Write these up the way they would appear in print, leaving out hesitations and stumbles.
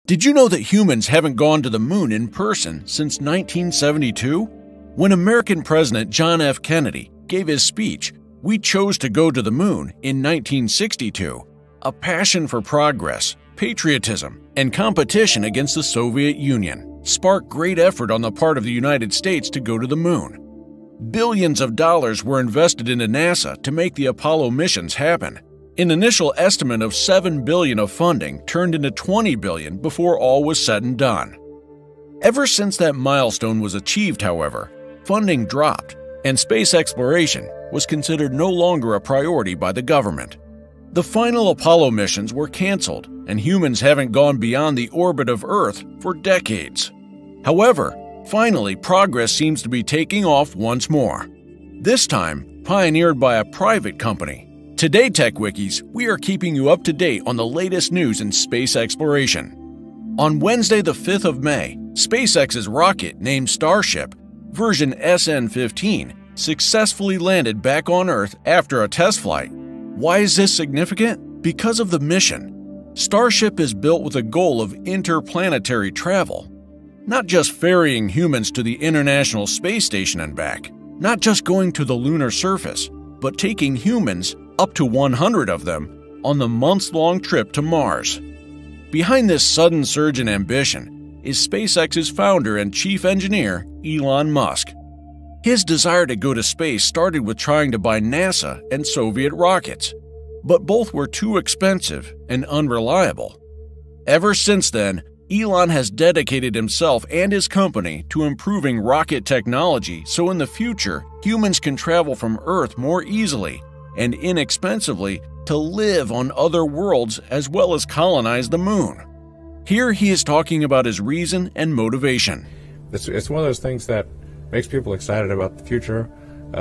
Did you know that humans haven't gone to the moon in person since 1972? When American President John F. Kennedy gave his speech, "We chose to go to the moon" in 1962, a passion for progress, patriotism, and competition against the Soviet Union sparked great effort on the part of the United States to go to the moon. Billions of dollars were invested into NASA to make the Apollo missions happen. An initial estimate of $7 billion of funding turned into $20 billion before all was said and done. Ever since that milestone was achieved, however, funding dropped, and space exploration was considered no longer a priority by the government. The final Apollo missions were canceled, and humans haven't gone beyond the orbit of Earth for decades. However, finally progress seems to be taking off once more. This time, pioneered by a private company. Today, Tech Wikis, we are keeping you up to date on the latest news in space exploration. On Wednesday, the 5th of May, SpaceX's rocket named Starship, version SN-15, successfully landed back on Earth after a test flight. Why is this significant? Because of the mission. Starship is built with a goal of interplanetary travel. Not just ferrying humans to the International Space Station and back, not just going to the lunar surface, but taking humans, up to 100 of them, on the months-long trip to Mars. Behind this sudden surge in ambition is SpaceX's founder and chief engineer, Elon Musk. His desire to go to space started with trying to buy NASA and Soviet rockets, but both were too expensive and unreliable. Ever since then, Elon has dedicated himself and his company to improving rocket technology so in the future, humans can travel from Earth more easily and inexpensively to live on other worlds as well as colonize the moon. Here he is talking about his reason and motivation. It's one of those things that makes people excited about the future.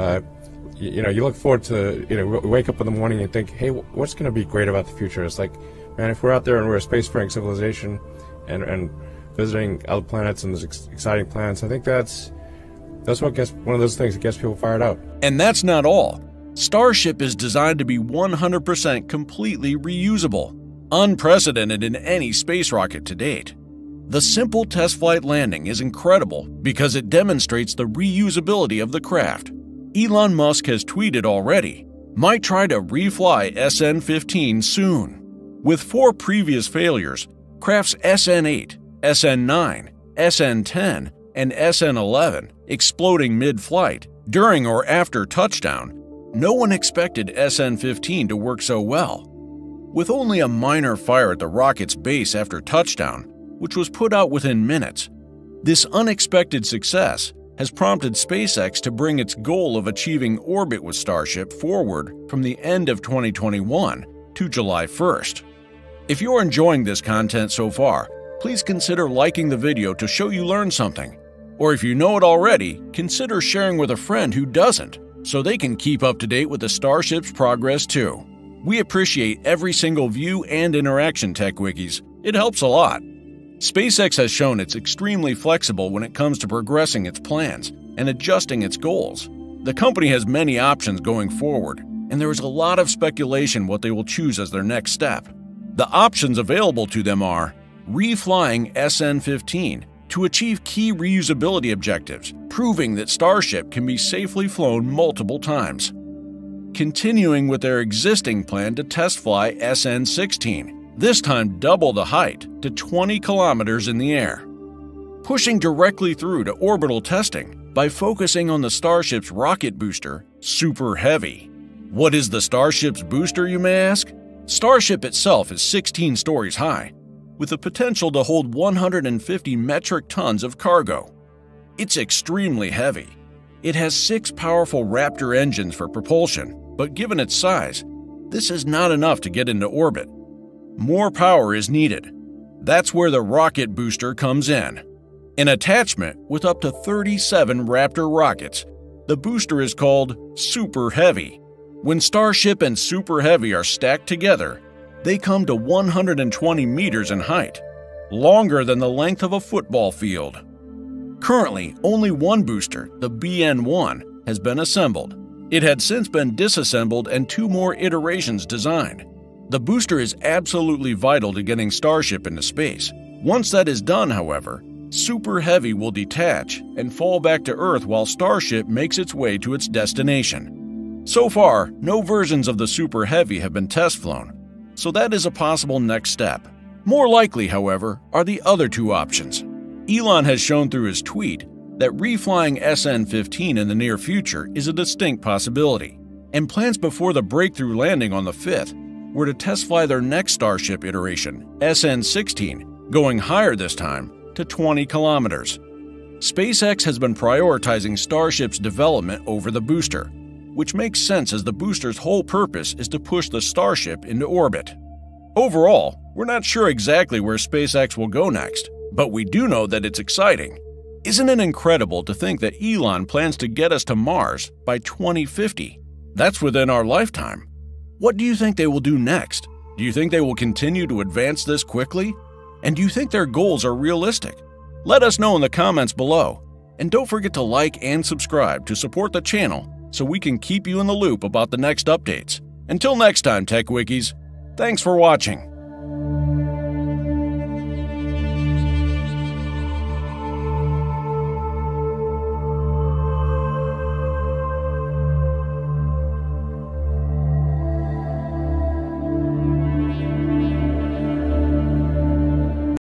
You look forward to, wake up in the morning and think, hey, what's going to be great about the future? It's like, man, if we're out there and we're a spacefaring civilization and visiting other planets and there's exciting planets, I think that's what gets one of those things that gets people fired up. And that's not all. Starship is designed to be 100% completely reusable, unprecedented in any space rocket to date. The simple test flight landing is incredible because it demonstrates the reusability of the craft. Elon Musk has tweeted already, "Might try to refly SN-15 soon." With 4 previous failures, crafts SN-8, SN-9, SN-10, and SN-11 exploding mid-flight, during or after touchdown, no one expected SN-15 to work so well. With only a minor fire at the rocket's base after touchdown, which was put out within minutes, this unexpected success has prompted SpaceX to bring its goal of achieving orbit with Starship forward from the end of 2021 to July 1st. If you're enjoying this content so far, please consider liking the video to show you learned something. Or if you know it already, consider sharing with a friend who doesn't, so they can keep up to date with the Starship's progress too. We appreciate every single view and interaction, Tech Wikis. It helps a lot. SpaceX has shown it's extremely flexible when it comes to progressing its plans and adjusting its goals. The company has many options going forward, and there is a lot of speculation what they will choose as their next step. The options available to them are reflying SN-15 to achieve key reusability objectives, proving that Starship can be safely flown multiple times. Continuing with their existing plan to test fly SN-16, this time double the height to 20 kilometers in the air. Pushing directly through to orbital testing by focusing on the Starship's rocket booster, Super Heavy. What is the Starship's booster, you may ask? Starship itself is 16 stories high, with the potential to hold 150 metric tons of cargo. It's extremely heavy. It has 6 powerful Raptor engines for propulsion, but given its size, this is not enough to get into orbit. More power is needed. That's where the rocket booster comes in. An attachment with up to 37 Raptor rockets, the booster is called Super Heavy. When Starship and Super Heavy are stacked together, they come to 120 meters in height, longer than the length of a football field. Currently, only one booster, the BN-1, has been assembled. It had since been disassembled and 2 more iterations designed. The booster is absolutely vital to getting Starship into space. Once that is done, however, Super Heavy will detach and fall back to Earth while Starship makes its way to its destination. So far, no versions of the Super Heavy have been test flown, so that is a possible next step. More likely, however, are the other two options. Elon has shown through his tweet that reflying SN-15 in the near future is a distinct possibility, and plans before the breakthrough landing on the 5th were to test fly their next Starship iteration, SN-16, going higher this time to 20 kilometers. SpaceX has been prioritizing Starship's development over the booster, which makes sense as the booster's whole purpose is to push the Starship into orbit. Overall, we're not sure exactly where SpaceX will go next, but we do know that it's exciting. Isn't it incredible to think that Elon plans to get us to Mars by 2050? That's within our lifetime. What do you think they will do next? Do you think they will continue to advance this quickly? And do you think their goals are realistic? Let us know in the comments below. And don't forget to like and subscribe to support the channel so we can keep you in the loop about the next updates. Until next time, Tech Wikis, thanks for watching.